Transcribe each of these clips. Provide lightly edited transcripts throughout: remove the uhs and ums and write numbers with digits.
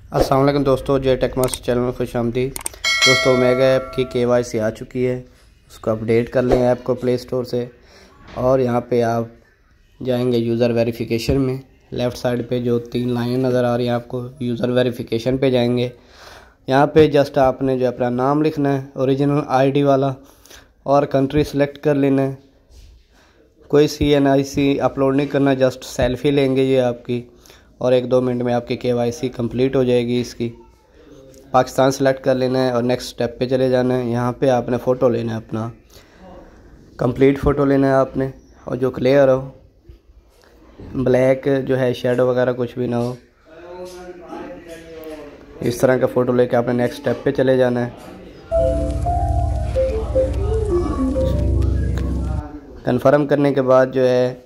अस्सलाम वालेकुम दोस्तों, जे टेक मास्टर चैनल में खुश आमदीद। दोस्तों, मेगा ऐप की KYC आ चुकी है, उसको अपडेट कर लें ऐप को प्ले स्टोर से। और यहाँ पे आप जाएंगे यूज़र वेरिफिकेशन में। लेफ़्ट साइड पे जो 3 लाइनें नज़र आ रही हैं आपको, यूज़र वेरिफिकेशन पे जाएंगे। यहाँ पे जस्ट आपने जो अपना नाम लिखना है ओरिजिनल ID वाला, और कंट्री सेलेक्ट कर लेना है। कोई CNIC अपलोड नहीं करना, जस्ट सेल्फी लेंगे ये आपकी, और 1-2 मिनट में आपकी KYC कंप्लीट हो जाएगी इसकी। पाकिस्तान सेलेक्ट कर लेना है और नेक्स्ट स्टेप पे चले जाना है। यहाँ पे आपने फ़ोटो लेना है, अपना कंप्लीट फ़ोटो लेना है आपने, और जो क्लियर हो, ब्लैक जो है शेडो वगैरह कुछ भी ना हो। इस तरह का फ़ोटो लेके आपने नेक्स्ट स्टेप पे चले जाना है। कंफर्म करने के बाद जो है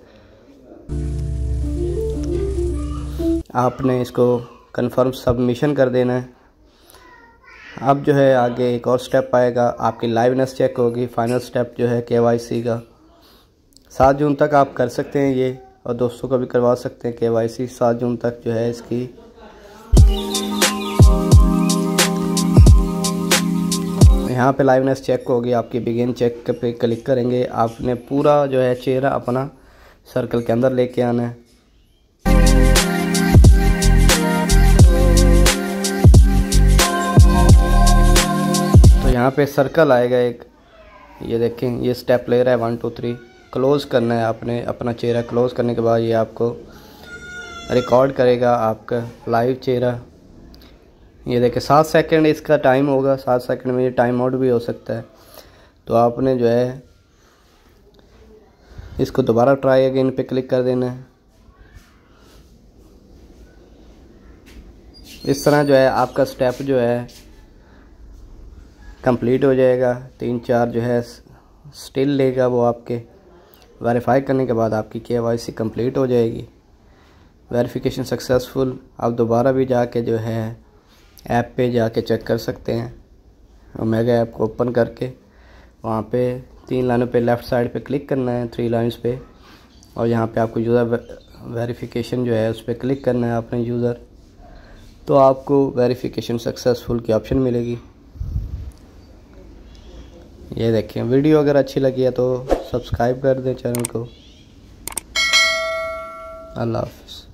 आपने इसको कंफर्म सबमिशन कर देना है। अब जो है आगे एक और स्टेप आएगा, आपकी लाइवनेस चेक होगी। फाइनल स्टेप जो है KYC का 7 जून तक आप कर सकते हैं ये, और दोस्तों को भी करवा सकते हैं KYC 7 जून तक जो है इसकी। यहाँ पे लाइवनेस चेक होगी आपकी, बिगिन चेक पे क्लिक करेंगे। आपने पूरा जो है चेहरा अपना सर्कल के अंदर लेके आना है। यहाँ पे सर्कल आएगा एक, ये देखें, ये स्टेप ले रहा है 1 2 3। क्लोज़ करना है आपने अपना चेहरा। क्लोज़ करने के बाद ये आपको रिकॉर्ड करेगा आपका लाइव चेहरा। ये देखें 7 सेकंड इसका टाइम होगा। 7 सेकंड में ये टाइम आउट भी हो सकता है। तो आपने जो है इसको दोबारा ट्राई अगेन पे क्लिक कर देना है। इस तरह जो है आपका स्टेप जो है कंप्लीट हो जाएगा। 3-4 जो है स्टिल लेगा वो आपके। वेरीफाई करने के बाद आपकी KYC कंप्लीट हो जाएगी। Verification successful. आप दोबारा भी जाके जो है ऐप पे जाके चेक कर सकते हैं। ओमेगा ऐप को ओपन करके वहाँ पे 3 लाइनों पे लेफ़्ट साइड पे क्लिक करना है, 3 लाइन्स पे, और यहाँ पे आपको यूज़र वेरिफिकेशन जो है उस पर क्लिक करना है अपने यूज़र। तो आपको वेरिफिकेशन सक्सेसफुल की ऑप्शन मिलेगी। ये देखें, वीडियो अगर अच्छी लगी है तो सब्सक्राइब कर दें चैनल को। अल्लाह हाफ़िज़।